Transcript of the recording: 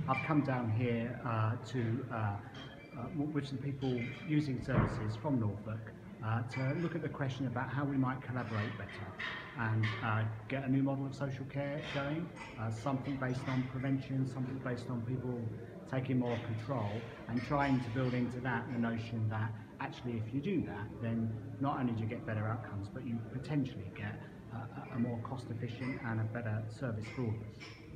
I've come down here with some people using services from Norfolk to look at the question about how we might collaborate better and get a new model of social care going, something based on prevention, something based on people taking more control, and trying to build into that the notion that actually if you do that, then not only do you get better outcomes, but you potentially get a more cost efficient and a better service for all of us.